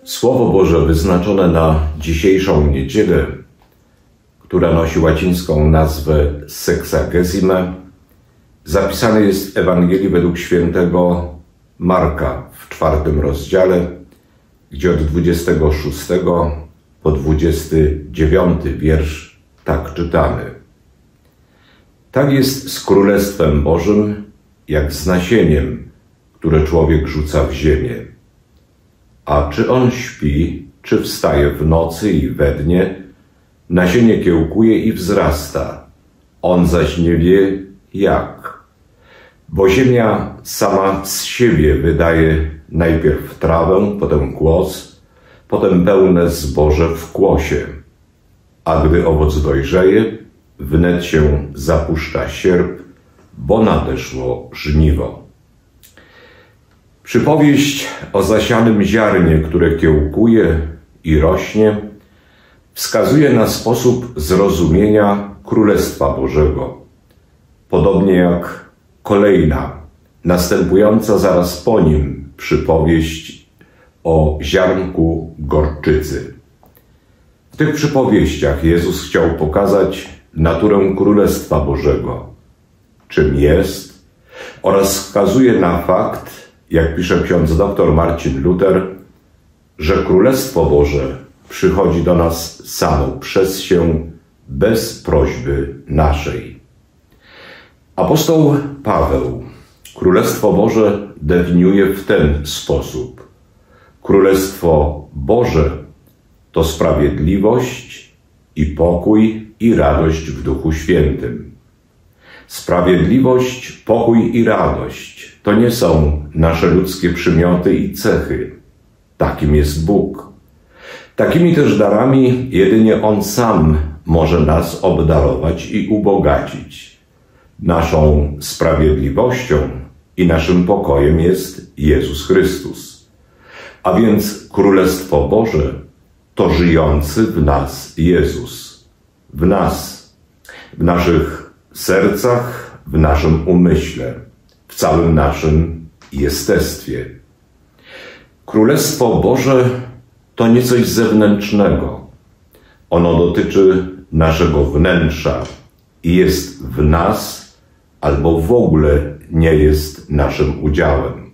Słowo Boże wyznaczone na dzisiejszą niedzielę, która nosi łacińską nazwę Sexagesima, zapisane jest w Ewangelii według świętego Marka w 4 rozdziale, gdzie od 26 po 29 wiersz tak czytamy. Tak jest z Królestwem Bożym, jak z nasieniem, które człowiek rzuca w ziemię. A czy on śpi, czy wstaje w nocy i we dnie, nasienie kiełkuje i wzrasta, on zaś nie wie jak. Bo ziemia sama z siebie wydaje najpierw trawę, potem kłos, potem pełne zboże w kłosie. A gdy owoc dojrzeje, wnet się zapuszcza sierp, bo nadeszło żniwo. Przypowieść o zasianym ziarnie, które kiełkuje i rośnie, wskazuje na sposób zrozumienia Królestwa Bożego. Podobnie jak kolejna, następująca zaraz po nim przypowieść o ziarnku gorczycy. W tych przypowieściach Jezus chciał pokazać naturę Królestwa Bożego, czym jest, oraz wskazuje na fakt, jak pisze ksiądz dr Marcin Luther, że Królestwo Boże przychodzi do nas samo przez się, bez prośby naszej. Apostoł Paweł Królestwo Boże definiuje w ten sposób. Królestwo Boże to sprawiedliwość i pokój i radość w Duchu Świętym. Sprawiedliwość, pokój i radość to nie są nasze ludzkie przymioty i cechy. Takim jest Bóg. Takimi też darami jedynie On sam może nas obdarować i ubogacić. Naszą sprawiedliwością i naszym pokojem jest Jezus Chrystus. A więc Królestwo Boże to żyjący w nas Jezus. W nas, w naszych sercach, w naszym umyśle, w całym naszym jestestwie. Królestwo Boże to nie coś zewnętrznego. Ono dotyczy naszego wnętrza i jest w nas, albo w ogóle nie jest naszym udziałem.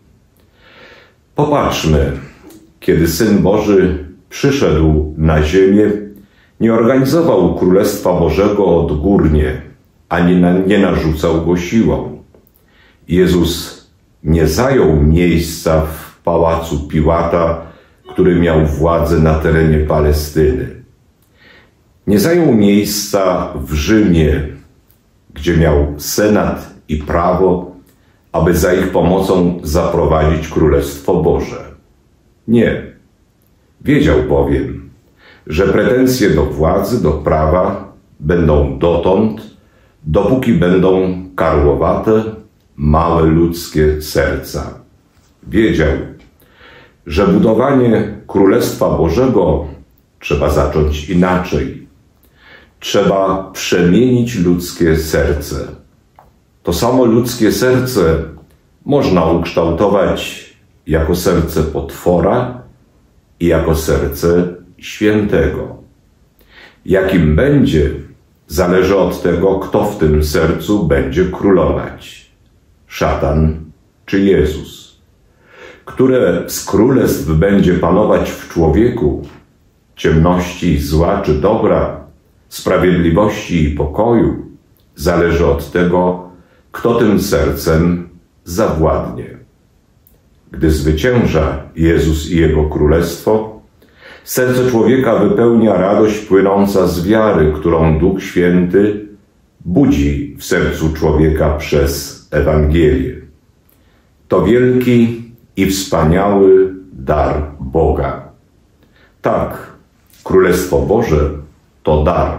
Popatrzmy, kiedy Syn Boży przyszedł na ziemię, nie organizował Królestwa Bożego odgórnie, ani nie narzucał go siłą. Jezus nie zajął miejsca w pałacu Piłata, który miał władzę na terenie Palestyny. Nie zajął miejsca w Rzymie, gdzie miał senat i prawo, aby za ich pomocą zaprowadzić Królestwo Boże. Nie. Wiedział bowiem, że pretensje do władzy, do prawa będą dotąd, dopóki będą karłowate, małe ludzkie serca. Wiedział, że budowanie Królestwa Bożego trzeba zacząć inaczej. Trzeba przemienić ludzkie serce. To samo ludzkie serce można ukształtować jako serce potwora i jako serce świętego. Jakim będzie, zależy od tego, kto w tym sercu będzie królować. Szatan czy Jezus. Które z królestw będzie panować w człowieku, ciemności i zła czy dobra, sprawiedliwości i pokoju, zależy od tego, kto tym sercem zawładnie. Gdy zwycięża Jezus i Jego Królestwo, serce człowieka wypełnia radość płynąca z wiary, którą Duch Święty budzi w sercu człowieka przez Ewangelię. To wielki i wspaniały dar Boga. Tak, Królestwo Boże to dar.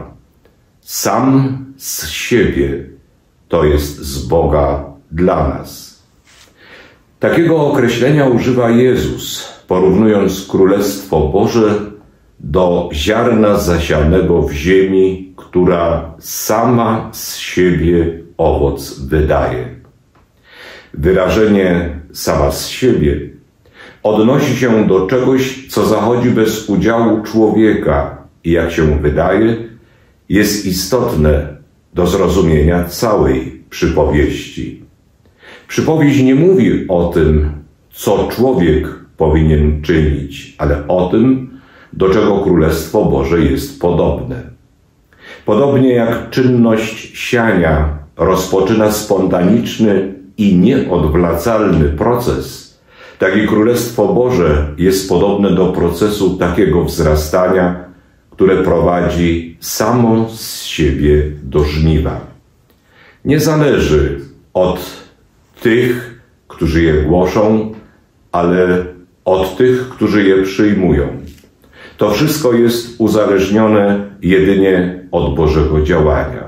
Sam z siebie to jest z Boga dla nas. Takiego określenia używa Jezus, porównując Królestwo Boże do ziarna zasianego w ziemi, która sama z siebie owoc wydaje. Wyrażenie sama z siebie odnosi się do czegoś, co zachodzi bez udziału człowieka i, jak się wydaje, jest istotne do zrozumienia całej przypowieści. Przypowieść nie mówi o tym, co człowiek powinien czynić, ale o tym, do czego Królestwo Boże jest podobne. Podobnie jak czynność siania rozpoczyna spontaniczny i nieodwracalny proces, tak i Królestwo Boże jest podobne do procesu takiego wzrastania, które prowadzi samo z siebie do żniwa. Nie zależy od tych, którzy je głoszą, ale od tych, którzy je przyjmują. To wszystko jest uzależnione jedynie od Bożego działania.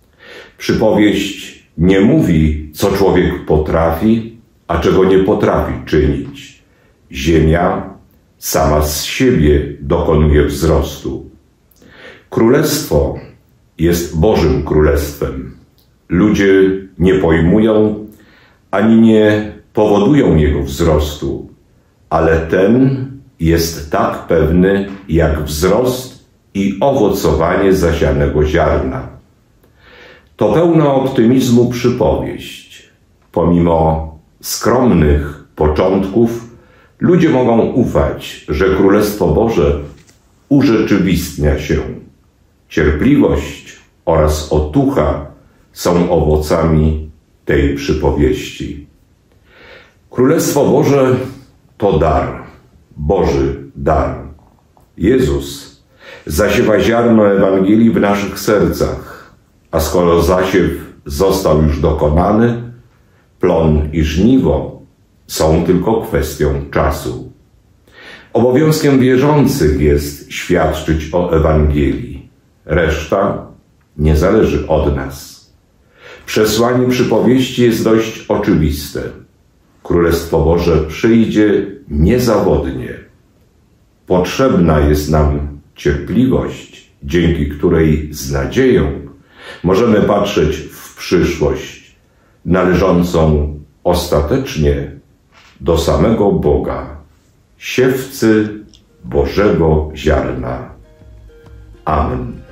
Przypowieść nie mówi, co człowiek potrafi, a czego nie potrafi czynić. Ziemia sama z siebie dokonuje wzrostu. Królestwo jest Bożym Królestwem. Ludzie nie pojmują ani nie powodują jego wzrostu, ale ten jest tak pewny jak wzrost i owocowanie zasianego ziarna. To pełna optymizmu przypowieść. Pomimo skromnych początków, ludzie mogą ufać, że Królestwo Boże urzeczywistnia się. Cierpliwość oraz otucha są owocami tej przypowieści. Królestwo Boże to dar, Boży dar. Jezus zasiewa ziarno Ewangelii w naszych sercach, a skoro zasiew został już dokonany, plon i żniwo są tylko kwestią czasu. Obowiązkiem wierzących jest świadczyć o Ewangelii. Reszta nie zależy od nas. Przesłanie przypowieści jest dość oczywiste. Królestwo Boże przyjdzie niezawodnie. Potrzebna jest nam cierpliwość, dzięki której z nadzieją możemy patrzeć w przyszłość, należącą ostatecznie do samego Boga, siewcy Bożego ziarna. Amen.